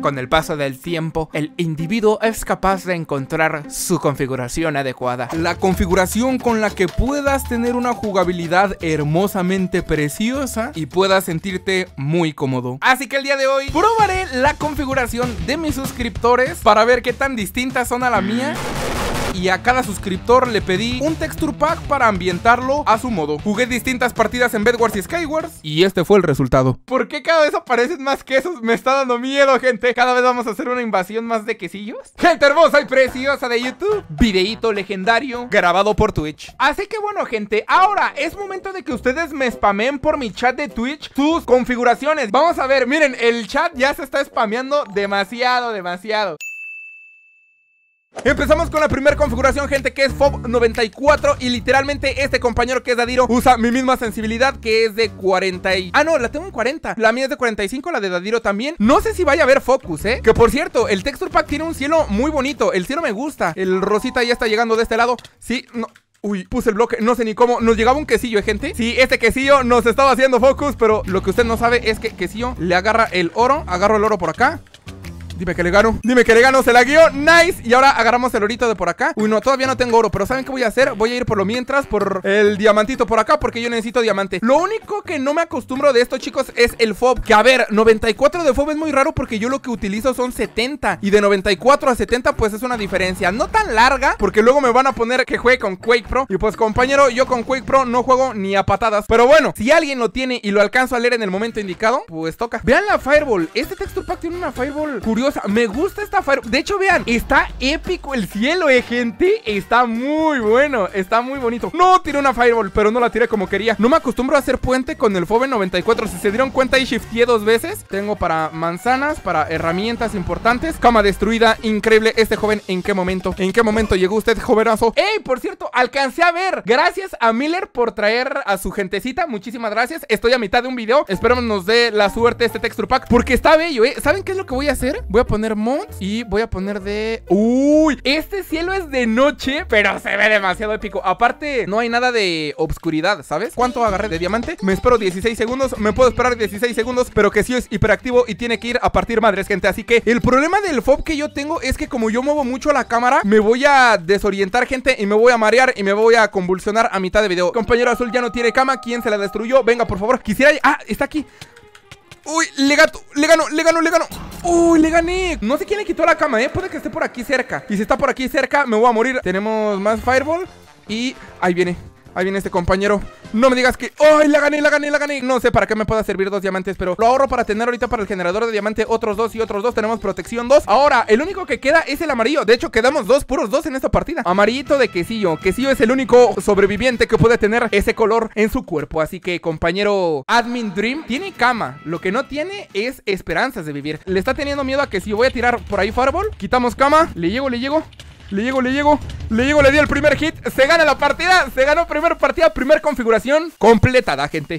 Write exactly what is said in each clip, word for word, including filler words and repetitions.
Con el paso del tiempo, el individuo es capaz de encontrar su configuración adecuada. La configuración con la que puedas tener una jugabilidad hermosamente preciosa y puedas sentirte muy cómodo. Así que el día de hoy probaré la configuración de mis suscriptores para ver qué tan distintas son a la mía. Y a cada suscriptor le pedí un texture pack para ambientarlo a su modo. Jugué distintas partidas en Bedwars y Skywars y este fue el resultado. ¿Por qué cada vez aparecen más quesos? Me está dando miedo, gente. Cada vez vamos a hacer una invasión más de quesillos. Gente hermosa y preciosa de YouTube, videíto legendario grabado por Twitch. Así que bueno, gente, ahora es momento de que ustedes me spamen por mi chat de Twitch sus configuraciones. Vamos a ver, miren, el chat ya se está spameando demasiado, demasiado. Empezamos con la primera configuración, gente, que es F O B noventa y cuatro. Y literalmente este compañero que es Dadiro usa mi misma sensibilidad, que es de cuarenta y... Ah, no, la tengo en cuarenta. La mía es de cuarenta y cinco, la de Dadiro también. No sé si vaya a haber focus, ¿eh? Que por cierto, el texture pack tiene un cielo muy bonito. El cielo me gusta. El rosita ya está llegando de este lado. Sí, no... Uy, puse el bloque, no sé ni cómo. Nos llegaba un quesillo, ¿eh, gente? Sí, este quesillo nos estaba haciendo focus, pero lo que usted no sabe es que quesillo le agarra el oro. Agarro el oro por acá. Dime que le gano, dime que le gano, se la guió, nice. Y ahora agarramos el orito de por acá. Uy, no, todavía no tengo oro, pero ¿saben qué voy a hacer? Voy a ir por lo mientras, por el diamantito por acá, porque yo necesito diamante. Lo único que no me acostumbro de esto, chicos, es el F O B. Que a ver, noventa y cuatro de F O B es muy raro, porque yo lo que utilizo son setenta. Y de noventa y cuatro a setenta, pues es una diferencia no tan larga, porque luego me van a poner que juegue con Quake Pro. Y pues, compañero, yo con Quake Pro no juego ni a patadas. Pero bueno, si alguien lo tiene y lo alcanzo a leer en el momento indicado, pues toca. Vean la Fireball, este texture pack tiene una Fireball curiosa. Me gusta esta Fireball. De hecho, vean, está épico el cielo, eh, gente. Está muy bueno, está muy bonito. No tiré una Fireball, pero no la tiré como quería. No me acostumbro a hacer puente con el F O B noventa y cuatro. Si se dieron cuenta, ahí shifteé dos veces. Tengo para manzanas, para herramientas importantes. Cama destruida, increíble. Este joven, ¿en qué momento? ¿En qué momento llegó usted, jovenazo? ¡Ey! Por cierto, alcancé a ver. Gracias a Miller por traer a su gentecita. Muchísimas gracias. Estoy a mitad de un video. Esperemos nos dé la suerte este texture pack, porque está bello, ¿eh? ¿Saben qué es lo que voy a hacer? Voy a poner mods y voy a poner de... ¡Uy! Este cielo es de noche, pero se ve demasiado épico. Aparte, no hay nada de obscuridad, ¿sabes? ¿Cuánto agarré de diamante? Me espero dieciséis segundos. Me puedo esperar dieciséis segundos, pero que sí es hiperactivo y tiene que ir a partir madres, gente. Así que el problema del F O B que yo tengo es que como yo muevo mucho la cámara, me voy a desorientar, gente, y me voy a marear y me voy a convulsionar a mitad de video. Compañero azul ya no tiene cama. ¿Quién se la destruyó? Venga, por favor. Quisiera... ¡Ah! Está aquí. Uy, le gato, le gano, le gano, le gano. Uy, le gané. No sé quién le quitó la cama, eh. Puede que esté por aquí cerca. Y si está por aquí cerca, me voy a morir. Tenemos más Fireball. Y ahí viene. Ahí viene este compañero. No me digas que... ¡Ay, la gané, la gané, la gané! No sé para qué me pueda servir dos diamantes, pero lo ahorro para tener ahorita para el generador de diamante otros dos y otros dos. Tenemos protección dos. Ahora, el único que queda es el amarillo. De hecho, quedamos dos, puros dos en esta partida. Amarillito de quesillo. Quesillo es el único sobreviviente que puede tener ese color en su cuerpo. Así que, compañero Admin Dream tiene cama. Lo que no tiene es esperanzas de vivir. Le está teniendo miedo a quesillo. Voy a tirar por ahí Fireball. Quitamos cama. Le llego, le llego. Le llego, le llego, le llego, le di el primer hit. Se gana la partida, se ganó primera partida, primera configuración completada, gente.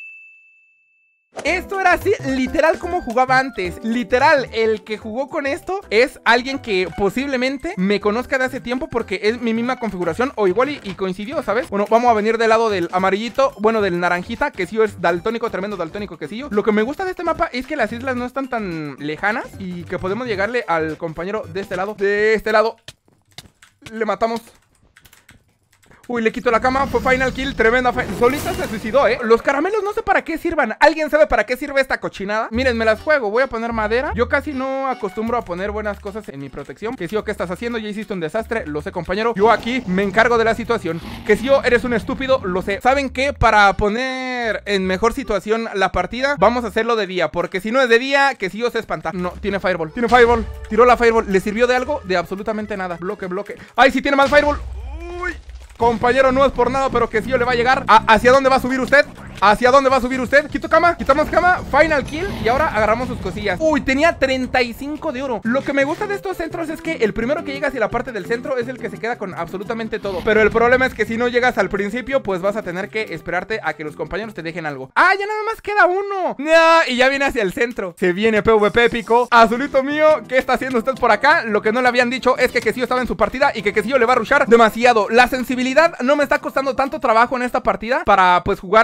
Esto era así, literal como jugaba antes. Literal, el que jugó con esto es alguien que posiblemente me conozca de hace tiempo, porque es mi misma configuración, o igual y, y coincidió, ¿sabes? Bueno, vamos a venir del lado del amarillito, bueno, del naranjita, que sí es daltónico, tremendo daltónico quesillo. Lo que me gusta de este mapa es que las islas no están tan lejanas y que podemos llegarle al compañero de este lado. De este lado le matamos. Uy, le quito la cama, fue final kill, tremenda fi Solita se suicidó, eh. Los caramelos no sé para qué sirvan. ¿Alguien sabe para qué sirve esta cochinada? Miren, me las juego, voy a poner madera. Yo casi no acostumbro a poner buenas cosas en mi protección. Que sí, ¿qué estás haciendo? Ya hiciste un desastre, lo sé, compañero. Yo aquí me encargo de la situación. Que sí, eres un estúpido, lo sé. ¿Saben qué? Para poner en mejor situación la partida, vamos a hacerlo de día, porque si no es de día, que sí se espanta. No, tiene Fireball, tiene Fireball. Tiró la Fireball, ¿le sirvió de algo? De absolutamente nada. Bloque, bloque. ¡Ay, sí tiene más Fireball! Uy, compañero, no es por nada, pero que sí le va a llegar. ¿A ¿Hacia dónde va a subir usted? ¿Hacia dónde va a subir usted? Quito cama, quitamos cama, final kill. Y ahora agarramos sus cosillas. Uy, tenía treinta y cinco de oro. Lo que me gusta de estos centros es que el primero que llega hacia la parte del centro es el que se queda con absolutamente todo. Pero el problema es que si no llegas al principio, pues vas a tener que esperarte a que los compañeros te dejen algo. ¡Ah, ya nada más queda uno! ¡No! Y ya viene hacia el centro. Se viene PvP épico. Azulito mío, ¿qué está haciendo usted por acá? Lo que no le habían dicho es que Quesillo estaba en su partida y que Quesillo le va a rushar demasiado. La sensibilidad no me está costando tanto trabajo en esta partida para pues jugarle y sentirme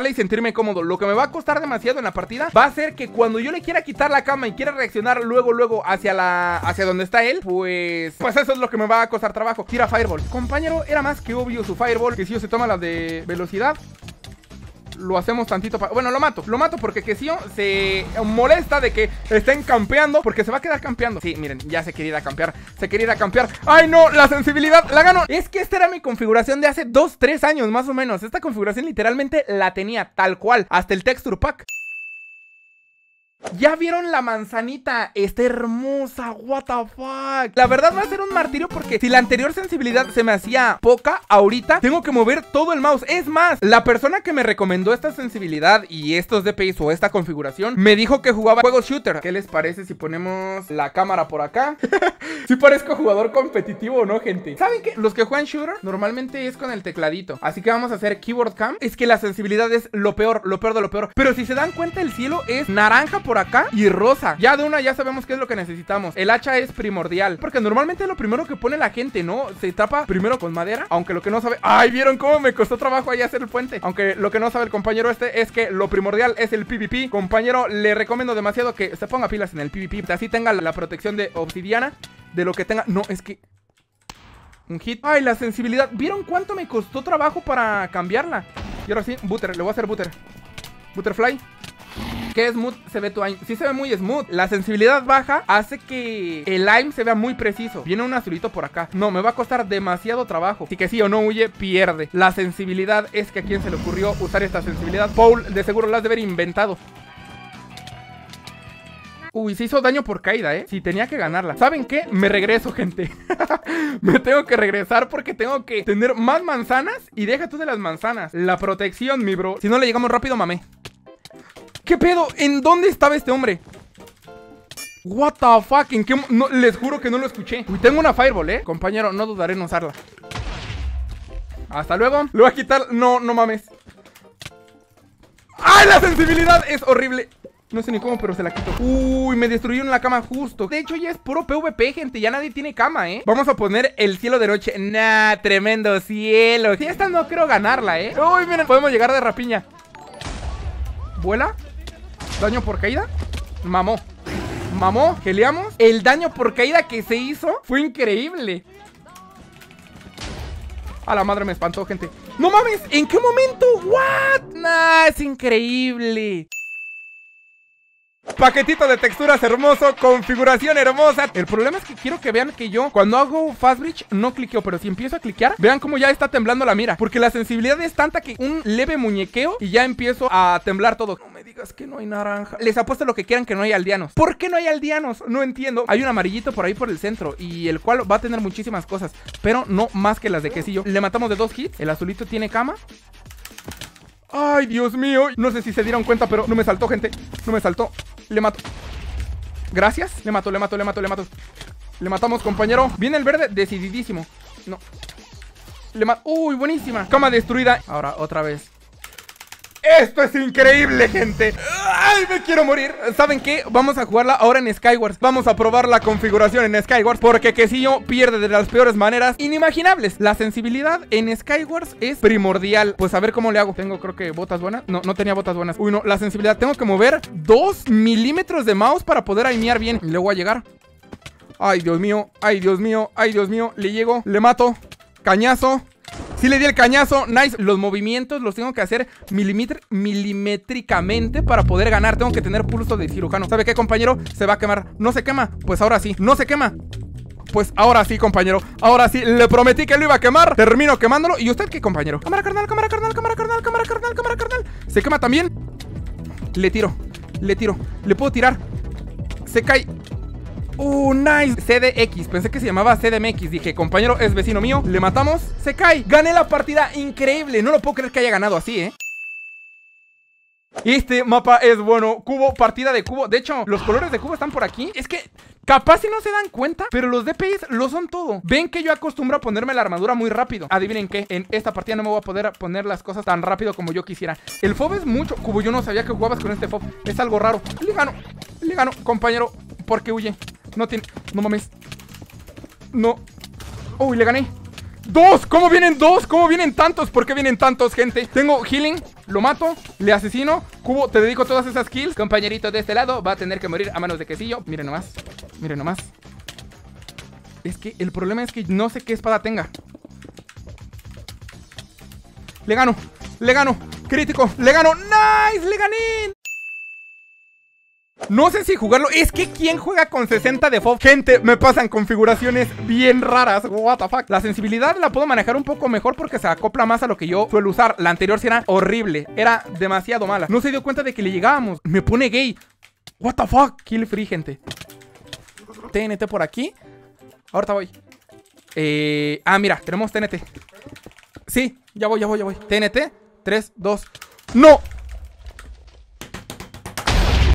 sentirme cómodo. Lo que me va a costar demasiado en la partida va a ser que cuando yo le quiera quitar la cama y quiera reaccionar luego, luego hacia la... hacia donde está él, pues... pues eso es lo que me va a costar trabajo. Tira Fireball. Compañero, era más que obvio su Fireball, que si yo se toma la de velocidad. Lo hacemos tantito para... bueno, lo mato, lo mato porque Quesillo se molesta de que estén campeando, porque se va a quedar campeando. Sí, miren, ya se quería ir a campear, se quería ir a campear. ¡Ay, no! La sensibilidad, la gano. Es que esta era mi configuración de hace dos, tres años más o menos. Esta configuración literalmente la tenía tal cual, hasta el texture pack. ¿Ya vieron la manzanita? Está hermosa, what the fuck. La verdad va a ser un martirio porque si la anterior sensibilidad se me hacía poca, ahorita tengo que mover todo el mouse. Es más, la persona que me recomendó esta sensibilidad y estos D P Is o esta configuración me dijo que jugaba juegos shooter. ¿Qué les parece si ponemos la cámara por acá? ¿Sí parezco jugador competitivo o no, gente? ¿Saben qué? Los que juegan shooter normalmente es con el tecladito, así que vamos a hacer keyboard cam. Es que la sensibilidad es lo peor, lo peor de lo peor. Pero si se dan cuenta, el cielo es naranja por acá y rosa. Ya de una ya sabemos qué es lo que necesitamos. El hacha es primordial, porque normalmente es lo primero que pone la gente, ¿no? Se tapa primero con madera, aunque lo que no sabe... ¡Ay! ¿Vieron cómo me costó trabajo ahí hacer el puente? Aunque lo que no sabe el compañero este es que lo primordial es el PvP. Compañero, le recomiendo demasiado que se ponga pilas en el PvP, así tenga la protección de obsidiana, de lo que tenga... No, es que... un hit. Ay, la sensibilidad. ¿Vieron cuánto me costó trabajo para cambiarla? Y ahora sí, butter, le voy a hacer butter. Butterfly. ¿Qué smooth se ve tu aim? Sí se ve muy smooth. La sensibilidad baja hace que el aim se vea muy preciso. Viene un azulito por acá. No, me va a costar demasiado trabajo. Así que sí o no huye, pierde. La sensibilidad es que a quién se le ocurrió usar esta sensibilidad. Paul, de seguro la has de haber inventado. Uy, se hizo daño por caída, ¿eh? Sí, tenía que ganarla. ¿Saben qué? Me regreso, gente. Me tengo que regresar porque tengo que tener más manzanas. Y deja tú de las manzanas, la protección, mi bro. Si no le llegamos rápido, mamé. ¿Qué pedo? ¿En dónde estaba este hombre? What the fuck? ¿En qué? No, les juro que no lo escuché. Uy, tengo una fireball, ¿eh? Compañero, no dudaré en usarla. Hasta luego. Le voy a quitar... No, no mames. ¡Ay, la sensibilidad! Es horrible. No sé ni cómo, pero se la quito. Uy, me destruyeron la cama justo. De hecho, ya es puro PvP, gente. Ya nadie tiene cama, ¿eh? Vamos a poner el cielo de noche. Nah, tremendo cielo. Si esta no creo ganarla, ¿eh? Uy, miren, podemos llegar de rapiña. ¿Vuela? ¿Daño por caída? Mamó. Mamó, geleamos. El daño por caída que se hizo fue increíble. A la madre me espantó, gente. ¡No mames! ¿En qué momento? ¿What? Nah, es increíble. Paquetito de texturas hermoso, configuración hermosa. El problema es que quiero que vean que yo cuando hago fast bridge no cliqueo, pero si empiezo a cliquear, vean cómo ya está temblando la mira, porque la sensibilidad es tanta que un leve muñequeo y ya empiezo a temblar todo. No me digas que no hay naranja. Les apuesto lo que quieran que no hay aldeanos. ¿Por qué no hay aldeanos? No entiendo. Hay un amarillito por ahí por el centro y el cual va a tener muchísimas cosas, pero no más que las de Quesillo. Le matamos de dos hits. El azulito tiene cama. Ay, Dios mío. No sé si se dieron cuenta, pero no me saltó, gente. No me saltó. Le mato. Gracias. Le mato, le mato, le mato, le mato. Le matamos, compañero. Viene el verde decididísimo. No. Le mato. Uy, buenísima. Cama destruida. Ahora, otra vez. Esto es increíble, gente. ¡Ay, me quiero morir! ¿Saben qué? Vamos a jugarla ahora en Skywars. Vamos a probar la configuración en Skywars, porque Quesillo pierde de las peores maneras inimaginables. La sensibilidad en Skywars es primordial. Pues a ver cómo le hago. Tengo, creo que, botas buenas. No, no tenía botas buenas. Uy, no, la sensibilidad. Tengo que mover dos milímetros de mouse para poder aimear bien. Y le voy a llegar. Ay, Dios mío. Ay, Dios mío. Ay, Dios mío. Le llego. Le mato. Cañazo. Sí le di el cañazo, nice. Los movimientos los tengo que hacer milimétricamente para poder ganar. Tengo que tener pulso de cirujano. ¿Sabe qué, compañero? Se va a quemar. ¿No se quema? Pues ahora sí. ¿No se quema? Pues ahora sí, compañero. Ahora sí, le prometí que lo iba a quemar. Termino quemándolo. ¿Y usted qué, compañero? Cámara carnal, cámara carnal, cámara carnal, cámara carnal, cámara carnal. ¿Se quema también? Le tiro, le tiro. Le puedo tirar. Se cae. Uh, nice. C D X, pensé que se llamaba C D M X. Dije, compañero, es vecino mío. Le matamos, se cae. Gané la partida, increíble. No lo puedo creer que haya ganado así, eh. Este mapa es bueno. Cubo, partida de cubo. De hecho, los colores de cubo están por aquí. Es que capaz si no se dan cuenta, pero los D P Is lo son todo. Ven que yo acostumbro a ponerme la armadura muy rápido. Adivinen qué, en esta partida no me voy a poder poner las cosas tan rápido como yo quisiera. El F O B es mucho. Cubo, yo no sabía que jugabas con este F O B. Es algo raro. Le gano, le gano, compañero. ¿Por qué huye? No tiene... No mames. No. Uy, le gané. ¡Dos! ¿Cómo vienen dos? ¿Cómo vienen tantos? ¿Por qué vienen tantos, gente? Tengo healing. Lo mato. Le asesino. Cubo, te dedico todas esas kills. Compañerito de este lado va a tener que morir a manos de quesillo. Miren nomás. Miren nomás. Es que el problema es que no sé qué espada tenga. Le gano. Le gano. Crítico. Le gano. ¡Nice! ¡Le gané! No sé si jugarlo. Es que ¿quién juega con sesenta de F O V? Gente, me pasan configuraciones bien raras. What the fuck. La sensibilidad la puedo manejar un poco mejor porque se acopla más a lo que yo suelo usar. La anterior sí era horrible. Era demasiado mala. No se dio cuenta de que le llegábamos. Me pone gay. What the fuck. Kill free, gente. T N T por aquí. Ahorita voy. Eh... Ah, mira, tenemos T N T. Sí, ya voy, ya voy, ya voy. T N T. tres, dos. ¡No!